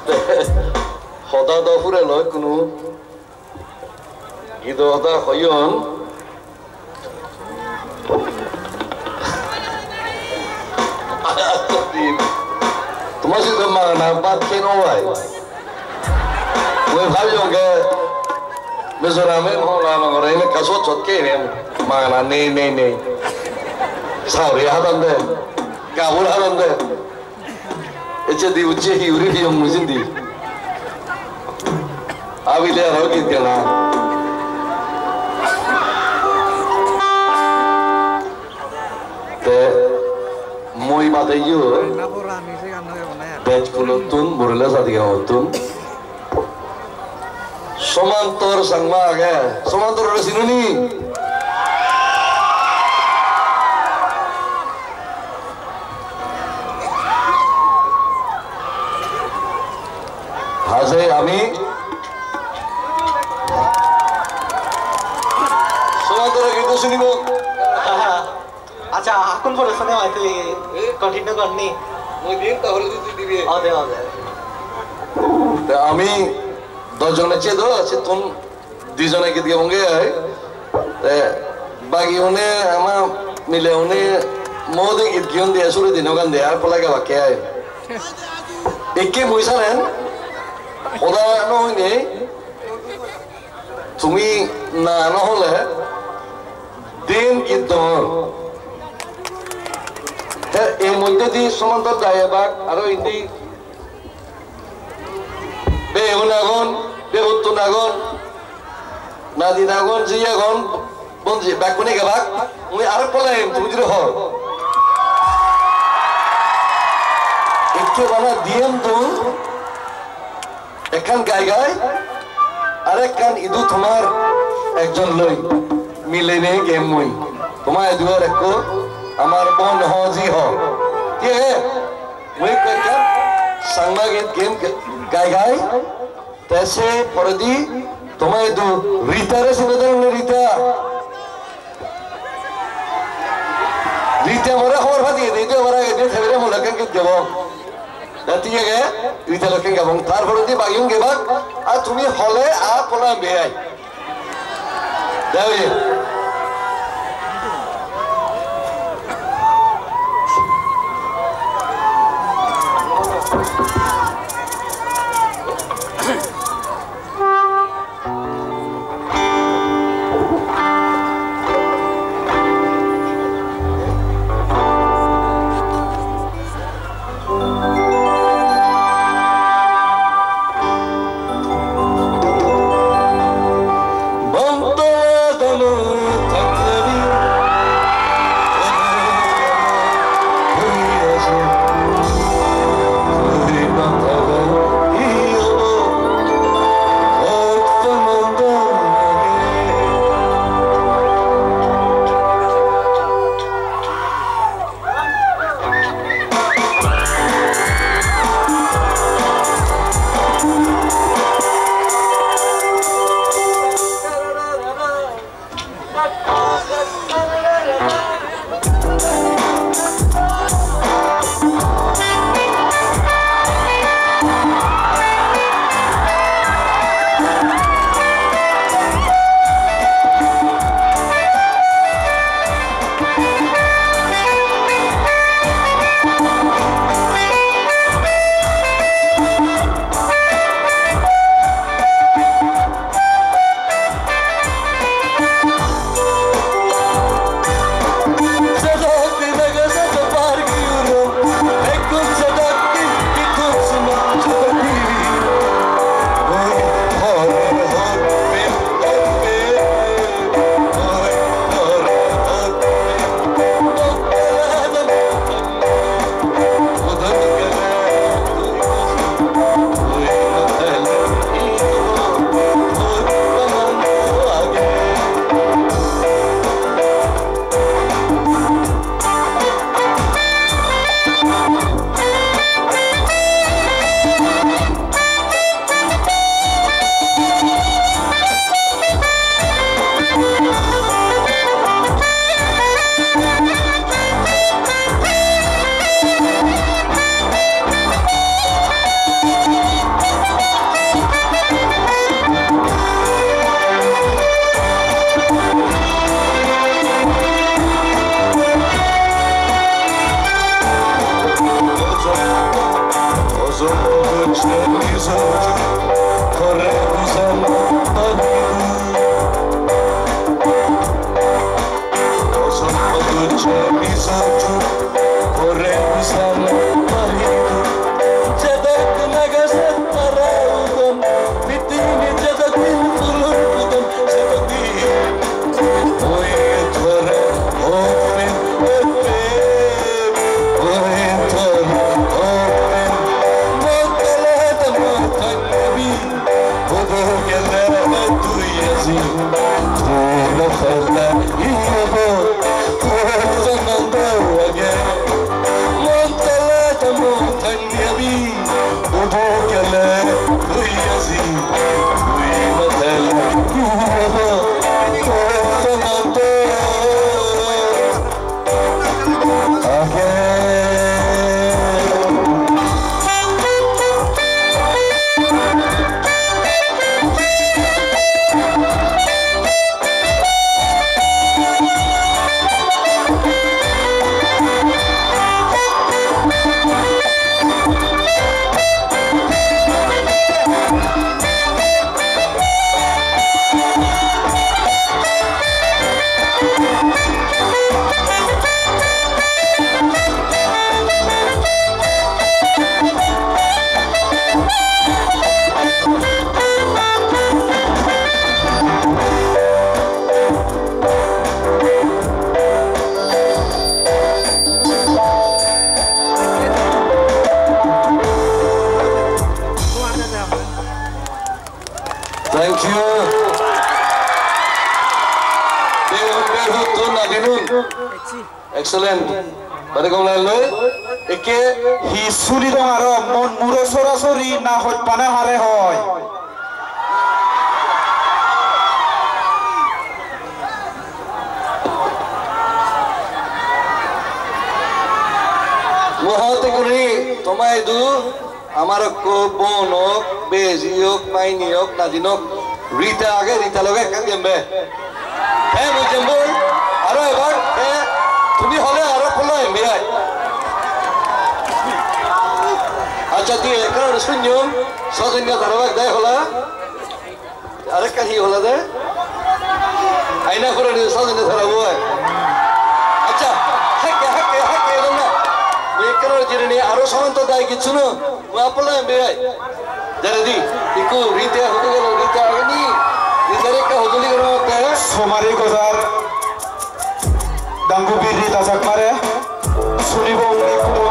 সদা দ ফুরে লয় কোনো গীত হতা হয়ন তোমার সাথে মানা বাদ কেন হয় মই ভাবিও গে মিজোরামে হলা নগরে এনে কাছো চটকে নে মানা নেই নেই নেই সাউরি হাদান দে গাবুর হাদান দে এচে দি উচ্চে হিউরি হিয়ম মুজিন দি আবিলে আর কি দেনা তে মই বাদে ইউ বেচ ফুলতুন মুরলে সাদিয়া হতুন সমান্তর সংমা আগে সমান্তর রসিনুনি হাজে আমি সমান্তর গীত শুনিব আচ্ছা এখন পরে শুনে হয়তো কন্টিনিউ করনি মই দিন তাহলে তুই দিবি ওদে ওদে আমি দশজনে চেয়ে আছে তুম দুজনে গীত গাবঙ্গে বাকি উনি আমার মিলে উনি মোদে গীত গিয়ন দিয়ে সুরে দিন গান দিয়ে আর পলা গাবা কে আয় একে বইসা নেন ওদা নহয়নি তুমি না নহলে দিন গীত এই মধ্যে দিয়ে সমান্তর দায় বাক আরো ইন্দি বেহুনাগন বেহুত্তুনাগন নাদিনাগন জিয়াগন বঞ্জি ব্যাকুনি গাবাক মুই আর পলাইম তুমি যদি হ একটু বানা দিয়েম তো একখান গাই গাই আর একখান ইদু তোমার একজন লই মিলে নে গেম মুই তোমার দুয়ার একো আমার বোন হ জি হ কে মুই কইকান সাংবাগিক গেম গাই গাই तैसे परदी तुम्हें दो रीता रे सिनेदर ने रीता रीता मरा खबर भाती है दे मरा के दे थेरे mo लकन के जब दाती है के रीता लकन का बंग तार परदी बागियों के बाद आ तुम्ही हले आ पला बेआई दावे Bom todo Thank you. Excellent. Pada kau lalu, eke hisuri dong aro mon muro sorasori na hot pana hare hoy. Muhate kuri tomai du amar ko bonok beziyok mainiyok nadinok Rita age Rita loge kangembe. Hey mujembol aro ebar hey tumi hole aro kholo embe ai. Acha ti ekar sunyum sodinya darwak dai hola. Are kahi hola de. Aina kore ni sodinya darawo ai. Acha hakke dona. Ekar jirni aro samanto dai kichuno muapala embe ai. Jadi iku Rita hodugelo Rita age ni idare ka hoduli garo te Somari gozar danggu biri tasak mare suni bong